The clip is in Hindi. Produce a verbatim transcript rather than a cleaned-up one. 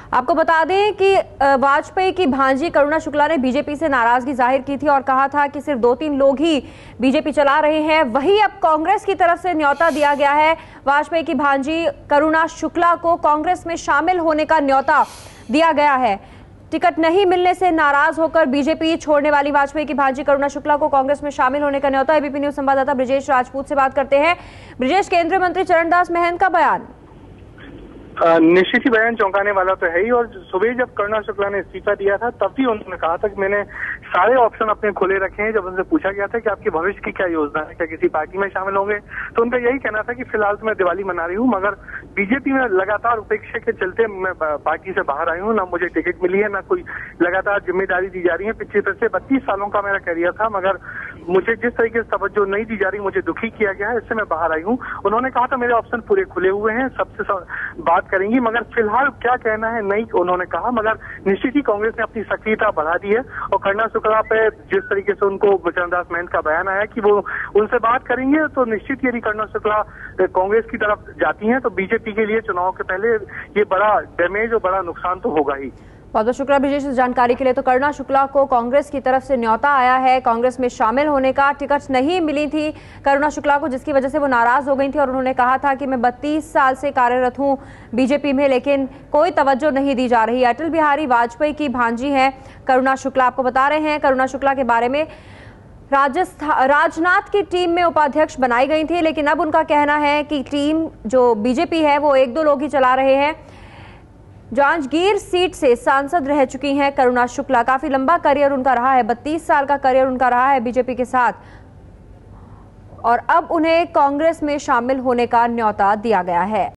आपको बता दें कि वाजपेयी की भांजी करुणा शुक्ला ने बीजेपी से नाराजगी जाहिर की थी और कहा था कि सिर्फ दो तीन लोग ही बीजेपी चला रहे हैं। वही अब कांग्रेस की तरफ से न्योता दिया गया है। वाजपेयी की भांजी करुणा शुक्ला को कांग्रेस में शामिल होने का न्योता दिया गया है। टिकट नहीं मिलने से नाराज होकर बीजेपी छोड़ने वाली वाजपेयी की भांजी करुणा शुक्ला को कांग्रेस में शामिल होने का न्योता। एबीपी न्यूज संवाददाता ब्रिजेश राजपूत से बात करते हैं। ब्रिजेश, केंद्रीय मंत्री चरणदास महंत का बयान निश्चित ही बयान चौंकाने वाला तो है ही। और सुबह जब करुणा शुक्ला ने इस्तीफा दिया था तब भी उन्होंने कहा था कि मैंने सारे ऑप्शन अपने खुले रखे हैं। जब उनसे पूछा गया था कि आपके भविष्य की क्या योजना है, क्या किसी पार्टी में शामिल होंगे, तो उनका यही कहना था कि फिलहाल तो मैं दिवाली मना रही हूँ, मगर बीजेपी में लगातार उपेक्षा के चलते मैं पार्टी से बाहर आई हूँ। ना मुझे टिकट मिली है, ना कोई लगातार जिम्मेदारी दी जा रही है। पिछले पिछले बत्तीस सालों का मेरा करियर था, मगर मुझे जिस तरीके से तवज्जो नहीं दी जा रही, मुझे दुखी किया गया है, इससे मैं बाहर आई हूँ। उन्होंने कहा था मेरे ऑप्शन पूरे खुले हुए हैं, सबसे बात करेंगी, मगर फिलहाल क्या कहना है नहीं उन्होंने कहा। मगर निश्चित ही कांग्रेस ने अपनी सक्रियता बढ़ा दी है और करुणा शुक्ला पे जिस तरीके से उनको चरणदास महंत का बयान आया कि वो उनसे बात करेंगे, तो निश्चित यदि करुणा शुक्ला कांग्रेस की तरफ जाती हैं तो बीजेपी के लिए चुनाव के पहले ये बड़ा डैमेज और बड़ा नुकसान तो होगा ही। बहुत बहुत शुक्रिया ब्रिजेश इस जानकारी के लिए। तो करुणा शुक्ला को कांग्रेस की तरफ से न्योता आया है कांग्रेस में शामिल होने का। टिकट नहीं मिली थी करुणा शुक्ला को, जिसकी वजह से वो नाराज हो गई थी और उन्होंने कहा था कि मैं बत्तीस साल से कार्यरत हूं बीजेपी में, लेकिन कोई तवज्जो नहीं दी जा रही। अटल बिहारी वाजपेयी की भांजी हैं करुणा शुक्ला। आपको बता रहे हैं करुणा शुक्ला के बारे में, राजस्थान राजनाथ की टीम में उपाध्यक्ष बनाई गई थी, लेकिन अब उनका कहना है कि टीम जो बीजेपी है वो एक दो लोग ही चला रहे हैं। जांजगीर सीट से सांसद रह चुकी हैं करुणा शुक्ला। काफी लंबा करियर उनका रहा है, बत्तीस साल का करियर उनका रहा है बीजेपी के साथ, और अब उन्हें कांग्रेस में शामिल होने का न्योता दिया गया है।